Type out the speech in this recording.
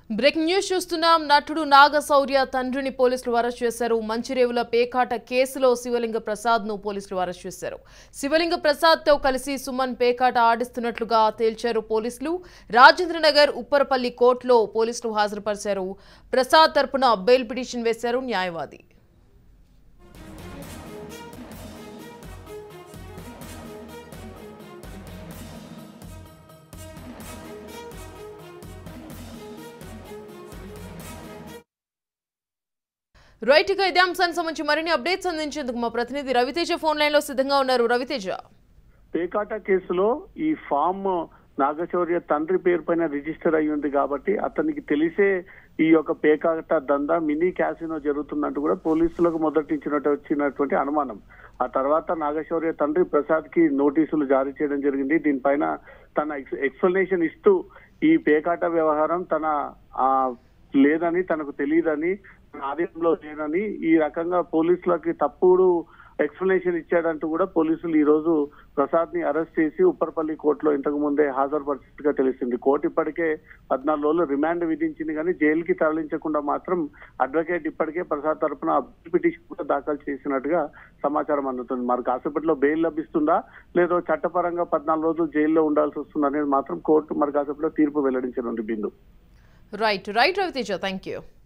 Breaking news చూస్తున్నాం. నటుడు నాగశౌర్య తండ్రిని పోలీసులు అరెస్ట్ చేశారు. మంచిరేవుల పేకాట కేసులో శివలింగ ప్రసాద్ ను పోలీసులు అరెస్ట్ చేశారు. శివలింగ ప్రసాద్ తో కలిసి సుమన్ పేకాట ఆడిస్తున్నట్లుగా తేల్చారు పోలీసులు. రాజేంద్రనగర్ ఉప్పరపల్లి కోర్టులో పోలీసులు హాజరుపరిచారు. ప్రసాద్ తరపున బెయిల్ పిటిషన్ వేశారు న్యాయవాది. రైట్ గా ఇదే అంశానికి సంబంధించి మరిన్ని అప్డేట్స్ అందించేందుకు మా ప్రతినిధి రవితేజ ఫోన్ లైన్ లో సిద్ధంగా ఉన్నారు. రవితేజ, పేకాట కేసులో ఈ ఫామ్ నాగశౌర్య తండ్రి పేరు పైన రిజిస్టర్ అయి ఉంది కాబట్టి అతనికి తెలిసే ఈ యొక్క పేకాట దందా మినీ క్యాసినో జరుగుతున్నట్టు కూడా పోలీసులకు వచ్చినటువంటి అనుమానం. ఆ తర్వాత నాగశౌర్య తండ్రి ప్రసాద్ కి నోటీసులు జారీ చేయడం జరిగింది. దీనిపైన తన ఎక్స్ప్లెనేషన్ ఇస్తూ ఈ పేకాట వ్యవహారం లేదని, తనకు తెలియదని, ఆదేశంలో లేదని ఈ రకంగా పోలీసులకి తప్పుడు ఎక్స్ప్లెనేషన్ ఇచ్చాడంటూ కూడా పోలీసులు ఈ రోజు ప్రసాద్ ని అరెస్ట్ చేసి ఉప్పరపల్లి కోర్టులో ఇంతకు ముందే హాజరుపరిచినట్టుగా తెలిసింది. కోర్టు ఇప్పటికే 14 రోజులు రిమాండ్ విధించింది, కానీ జైలుకి తరలించకుండా మాత్రం అడ్వకేట్ ఇప్పటికే ప్రసాద్ తరఫున పిటిషన్ కూడా దాఖలు చేసినట్టుగా సమాచారం అందుతుంది. మరి కాసేపట్లో బెయిల్ లభిస్తుందా లేదో చట్టపరంగా 14 రోజులు జైల్లో ఉండాల్సి వస్తుంది అనేది మాత్రం కోర్టు మరి కాసేపట్లో తీర్పు వెల్లడించనుంది. Bindu right Raviteja, thank you.